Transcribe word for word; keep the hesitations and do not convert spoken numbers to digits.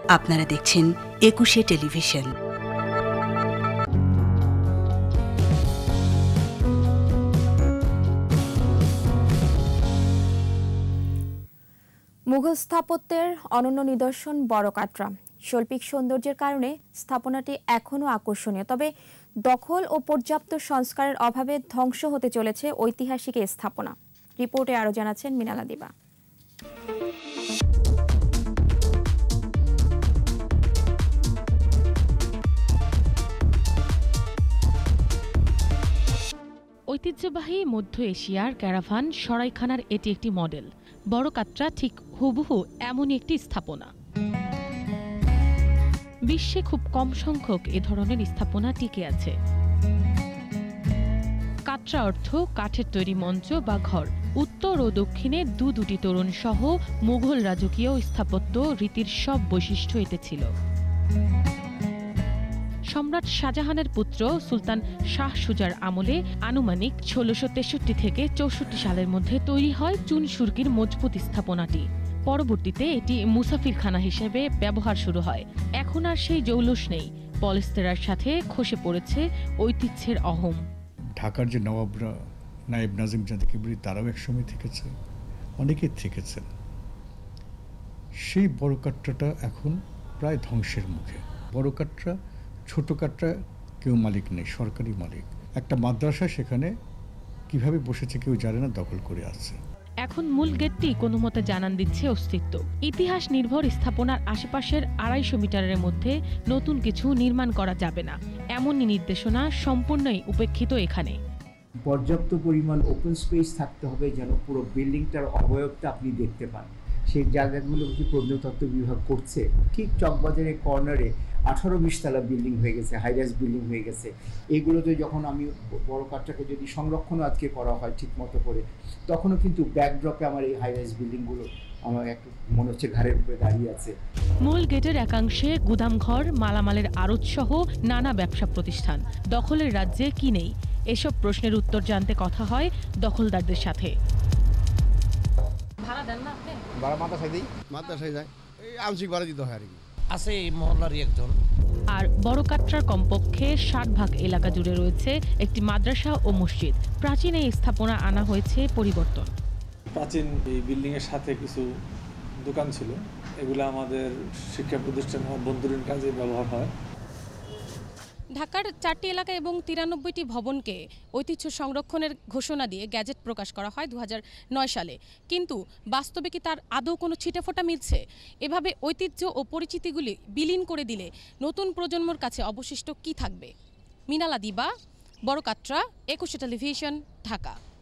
আপনারা দেখছেন একুশে টেলিভিশন। মুঘল স্থাপত্যের অনন্য নিদর্শন বড়কাটরা। শৈল্পিক সৌন্দর্যের কারণে স্থাপনাটি এখনও আকর্ষণীয়, তবে দখল ও পর্যাপ্ত সংস্কারের অভাবে ধ্বংস হতে চলেছে ঐতিহাসিক এই স্থাপনা। রিপোর্টে আরও জানাচ্ছেন মিনালা দিবা। ঐতিহ্যবাহী মধ্য এশিয়ার ক্যারাভান সরাইখানার এটি একটি মডেল। বড়কাটরা ঠিক হুবহু এমনই একটি স্থাপনা। বিশ্বে খুব কম সংখ্যক এ ধরনের স্থাপনা টিকে আছে। কাটরা অর্থ কাঠের তৈরি মঞ্চ বা ঘর। উত্তর ও দক্ষিণে দু দুটি তোরণ সহ মুঘল রাজকীয় স্থাপত্য রীতির সব বৈশিষ্ট্য এতে ছিল। সম্রাট শাহজাহানের পুত্র সুলতান শাহ সুজার আমলে আনুমানিক ষোলোশো তেষট্টি থেকে চৌষট্টি সালের মধ্যে তৈরি হয় চুন সুরকির মজবুত স্থাপনাটি। পরবর্তীতে এটি মুসাফিরখানা হিসেবে ব্যবহার শুরু হয়। এখন আর সেই জৌলুস নেই, পলেস্তেরার সাথে খসে পড়েছে ঐতিহ্যের অহম। ঢাকার যে নবাবরা, নায়েব নাজিম জাদি কিবরি, তারাও একসময় থেকেছে, অনেকেই থেকেছেন। সেই বড়কাটরাটা এখন প্রায় ধ্বংসের মুখে। বড়কাটরা, ছোট কাটরা কেউ মালিক নেই, সরকারি মালিক। একটা মাদ্রাসা সেখানে কিভাবে বসেছে কেউ জানে না, দখল করে আছে। এখন মূল গেটটি কোনো মতে জানান দিচ্ছে অস্তিত্ব। ইতিহাস নির্ভর স্থাপনার আশেপাশের আড়াইশো মিটারের মধ্যে নতুন কিছু নির্মাণ করা যাবে না, এমনই নির্দেশনা সম্পূর্ণই উপেক্ষিত এখানে। পর্যাপ্ত পরিমাণ ওপেন স্পেস থাকতে হবে যেন পুরো বিল্ডিংটার অবয়বটা আপনি দেখতে পান। সেই জায়গাগুলো কি প্রত্নতত্ত্ব বিভাগ করছে? ঠিক চকবাজারের কর্নারে আঠারো বিশ তলা বিল্ডিং হয়ে গেছে, হাইরাইজ বিল্ডিং হয়ে গেছে। এইগুলোতে যখন আমি বড়কাটরাকে যদি সংরক্ষণ আজকে করা হয় ঠিক মতো করে, তখনও কিন্তু ব্যাকড্রপে আমার এই হাইরাইজ বিল্ডিংগুলো আমার একটু মনে হচ্ছে ঘাড়ের উপরে দাঁড়িয়ে আছে। মূল গেটের একাংশে গুদামঘর, মালামালের আড়ত সহ নানা ব্যবসা প্রতিষ্ঠান। দখলের রাজ্যে কি নেই? এসব প্রশ্নের উত্তর জানতে কথা হয় দখলদারদের সাথে। ভাড়া দেন না আপনি? ভাড়া মাদ্রাসায় দেই, মাদ্রাসায় যায়, এই আংশিক ভাড়া দিতে হয় আর কি। আছে এই মহল্লারই একজন। আর বড়কাটরার কমপক্ষে ষাট ভাগ এলাকা জুড়ে রয়েছে একটি মাদ্রাসা ও মসজিদ। প্রাচীন এই স্থাপনা আনা হয়েছে পরিবর্তন। প্রাচীন এই বিল্ডিং এর সাথে কিছু দোকান ছিল, এগুলো আমাদের শিক্ষা প্রতিষ্ঠান অভ্যন্তরীণ কাজে ব্যবহার হয়। ঢাকার চারটি এলাকা এবং তিরানব্বইটি ভবনকে ঐতিহ্য সংরক্ষণের ঘোষণা দিয়ে গ্যাজেট প্রকাশ করা হয় দু হাজার নয় সালে। কিন্তু বাস্তবে কি তার আদৌ কোনো ছিটেফোঁটা মিলছে? এভাবে ঐতিহ্য ও পরিচিতিগুলি বিলীন করে দিলে নতুন প্রজন্মর কাছে অবশিষ্ট কি থাকবে? মিনালা দিবা, বড়কাটরা, একুশে টেলিভিশন, ঢাকা।